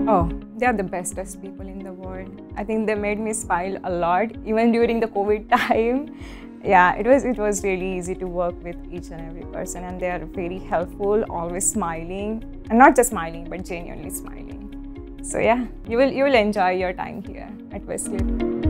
Oh, they are the bestest people in the world. I think they made me smile a lot, even during the COVID time. Yeah, it was really easy to work with each and every person, and they are very helpful, always smiling, and not just smiling, but genuinely smiling. So yeah, you will enjoy your time here at Westcliff.